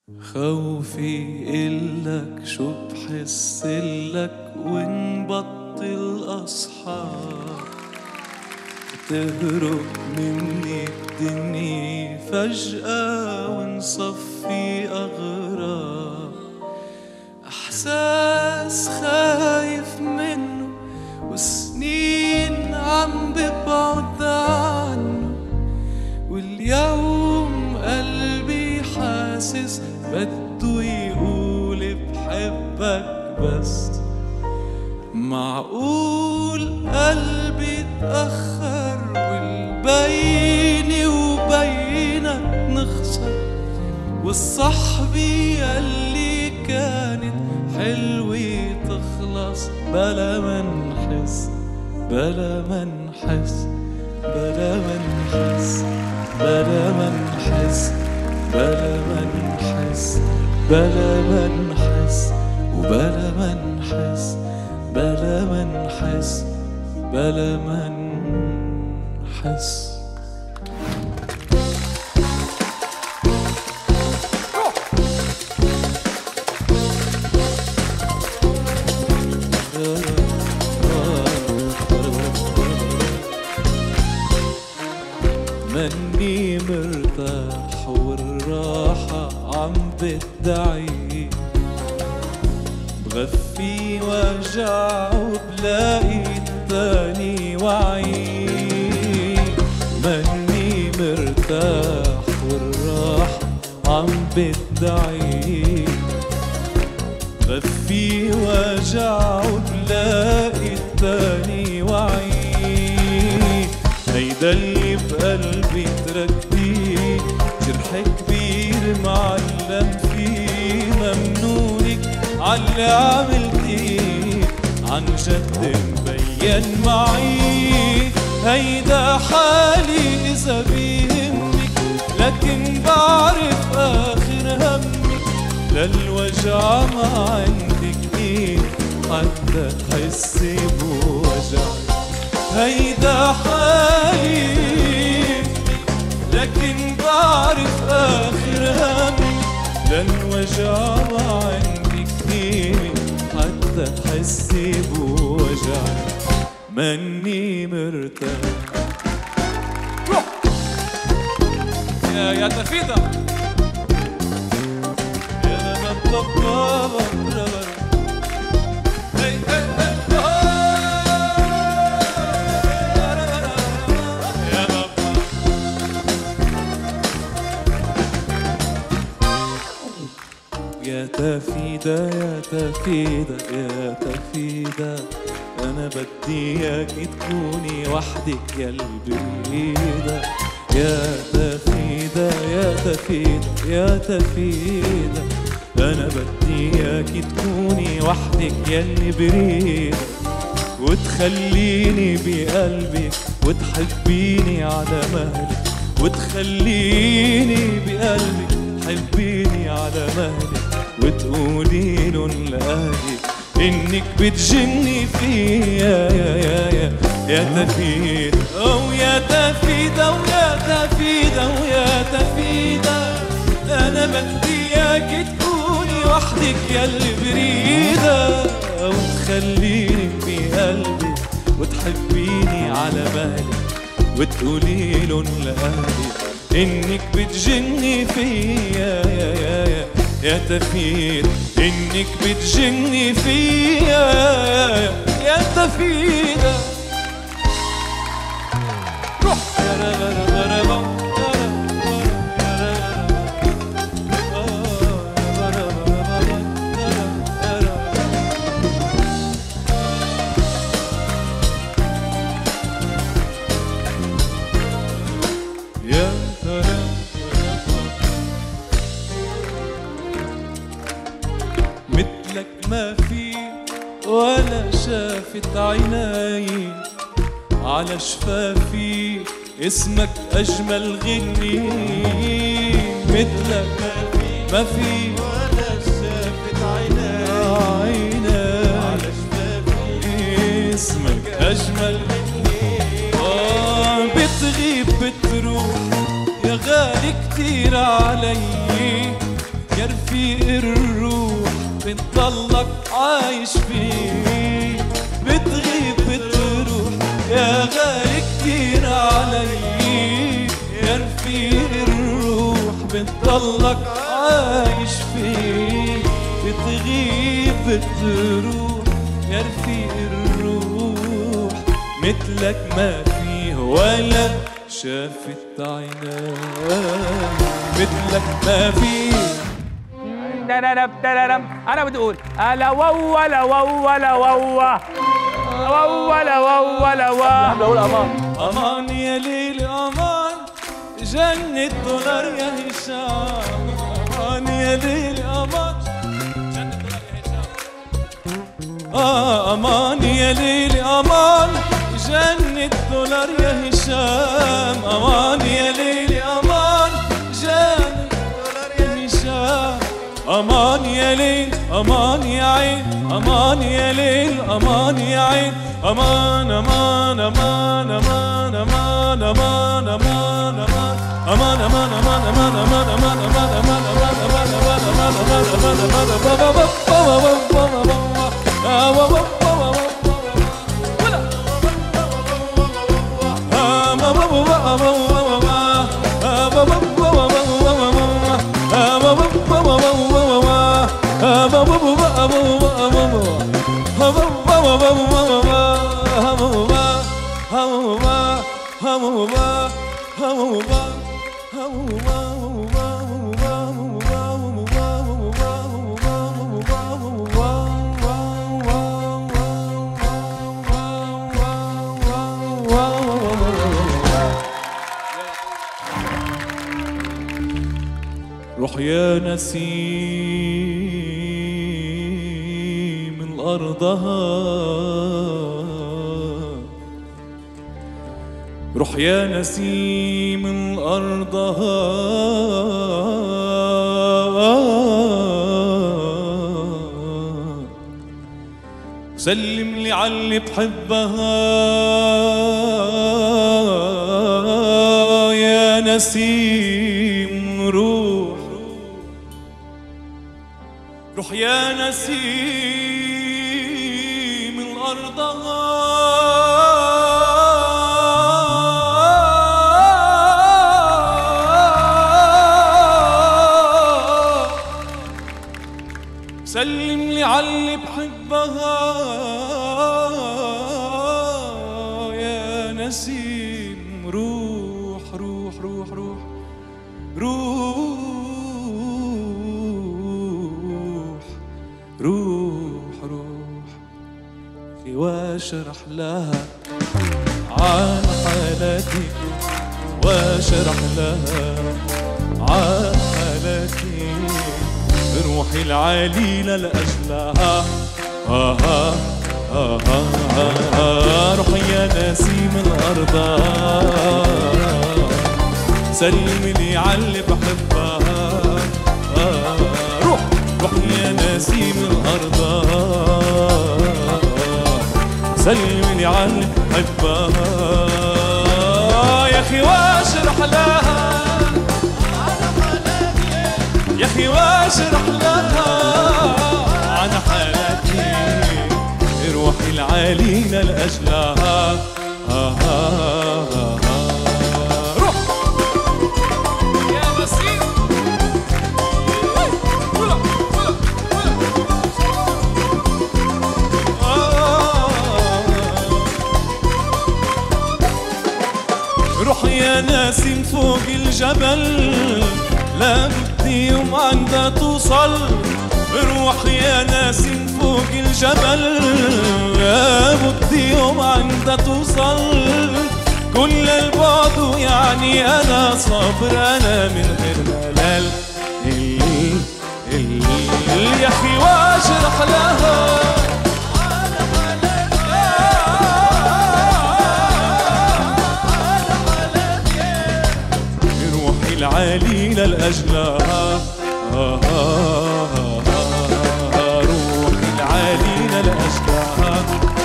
خوفي إلك شو بحسلك ونبطل أصحاب، تهرب مني الدنيا فجأة ونصفي أغراب. إحساس خايف منه وسنين عم ببعد عنه، واليوم قلبي حاسس بده يقول بحبك بس. معقول قلبي تأخر والبيني وبينك نخسر، والصحبة يلي كانت حلوة تخلص بلا ما نحس، بلا ما نحس، بلا ما نحس، بلا ما نحس، بلا ما نحس، بلا ما نحس، وبلا ما نحس، بلا ما نحس، بلا ما نحس. مني مرتاح والراحة عم بدعي، بغفي وجع وبلاقي التاني وعي. مني مرتاح والراحة عم بدعي، بغفي وجع وبلاقي التاني وعي. هيدا اللي بقلبي تركتيه جرح كبير معلم فيه، ممنونك عاللي عملتيه عن جد مبين معي. هيدا حالي إذا بيهمك، لكن بعرف آخر همك للوجع ما عندك إيه حتى تحسي بوجعي. هيدا حالي لكن بعرف آخر همي للوجع ما عندك قيمة حتى تحسي بوجعي. مني مرتاح يا تفيدة يا بابا يا تفيدة يا تفيدة يا تفيدة، أنا بدي إياكي تكوني وحدك يا البريدة. يا تفيدة يا تفيدة يا تفيدة، أنا بدي إياكي تكوني وحدك يا البريدة، وتخليني بقلبك وتحبيني على مهلك، وتخليني بقلبك حبيني على مهلك، وتقولي لن لأهلك إنك بتجني فيا يا تفيدة. أو يا تفيدة ويا تفيدة ويا تفيدة، أنا بدي إياكي تكوني وحدك يا البريدة، وتخليني بقلبي وتحبيني على مهلك، وتقولي لن لأهلك إنك بتجني فيا يا تفيدة، إنك بتجني فيا يا تفيدة. روح مثلك ما في ولا شافت عيناي، على شفافي اسمك أجمل غني. مثلك ما في ولا شافت عيناي، على شفافي اسمك أجمل غني. بتغيب بتروح يا غالي كتير علي، يا رفيق الروح بتضلك عايش فيه، بتغيب بتروح يا غالي كتير علي، يا رفيق الروح بتضلك عايش فيه، بتغيب بتروح يا رفيق الروح، مثلك ما فيه ولا شافت عيناي، مثلك ما فيه. انا بتقول الا ولا ولا ولا ولا ولا ولا بقول امان امان يا ليل امان، جنة دولار يا هشام، امان يا ليل امان، جنة دولار يا هشام، امان يا ليل امان، جنة دولار يا هشام، امان يا ليل امان، جنة دولار يا هشام، امان يا ليل امان يا عين، امان يا ليل امان يا عين، امان امان امان امان امان امان امان امان امان امان امان امان امان روح يا نسيم الأرض، روح يا نسيم الأرض، سلم لي عاللي بحبها يا نسيم، روح روح يا نسيم الأرض، سلم لي عاللي بحبها يا نسيم، روح روح روح روح روح روح روح، واشرح لها عن حالتي، واشرح لها عن حالتي، روحي العليلة لأجلها روح يا نسيم الأرض، سلم لي عاللي بحبها، روح روح يا نسيم الأرض، سلم لي عاللي بحبها، يا أخي واشرح لها يا أخي واشرح لها عن حالتي، روحي العالية لأجلها روح يا نسيم، روح يا نسيم فوق الجبل، لا بدي يوم عندها توصل، روح يا نسيم فوق الجبل، لا بدي يوم عندها توصل، كل البعد يعني أنا صابر، أنا من غير ملل، يا أخي واشرح لها العليلة لأجلها، روح العليلة لأجلها،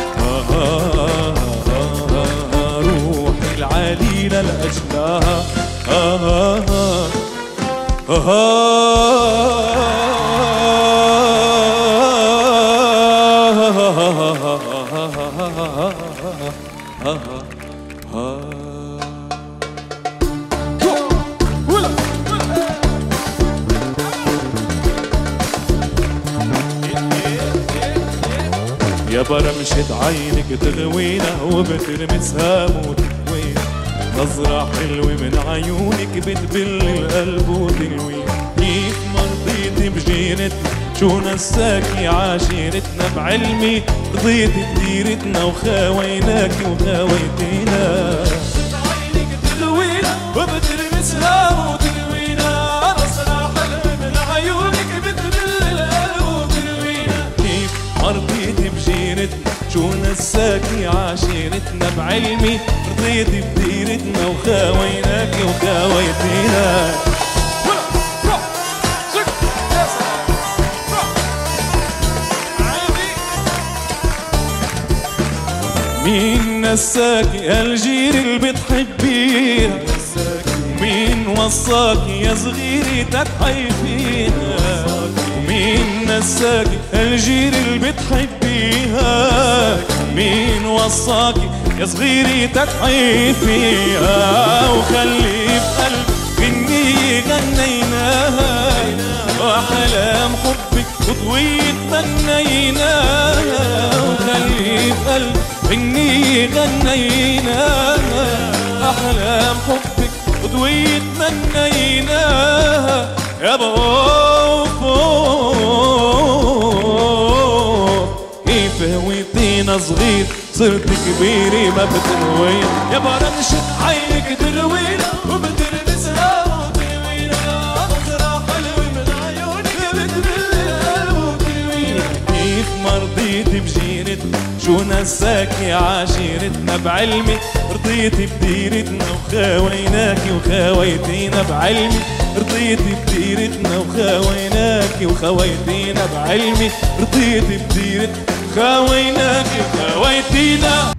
روح العليلة لأجلها يا برمشة عينك تغوينا وبترمسها وتكوينا، نظرة حلوة من عيونك بتبل القلب وتلوينا. كيف مرضيتي بجيرتنا شو نساكي عاشرتنا، بعلمي رضيتي بديرتنا وخاويناكي وخاويتينا. عينك تلوينا وبترمسها وتلوينا، نظرة حلوة من عيونك بتبل القلب وتلوينا. كيف مرضيتي بجيرتنا شو نساكي عاشرتنا، بعلمي رضيتي بديرتنا وخاويناكي وخاويتينا. مين نساكي هالجير اللي بتحبيها، مين وصاكي يا صغيري تضحي فيها. مين نساكي هالجير اللي بتحبيها، مين وصاكي يا صغيري تضحي فيها. وخلي بقلبك غنية غنيناها، وأحلام حبك وطويل تمنيناها. وخلي بقلبك غنية غنيناها، أحلام حبك وطويل تمنيناها. يا كيف هويتينا صغير صرت كبيرة ما بتنوين. يا برمشة عينك تلوينا وبتلبسها وتلوينا، نظرة حلوة من عيونك بتبل القلب وتلوينا. كيف مرضيتي بجيرتنا شو نساكي عاشرتنا، بعلمي رضيتي بديرتنا وخاويناكي وخاويتينا. بعلمي رضيتي بديرتنا وخاويناكي وخاويتينا. بعلمي رضيتي بديرتنا وخاويناكي وخاويتينا.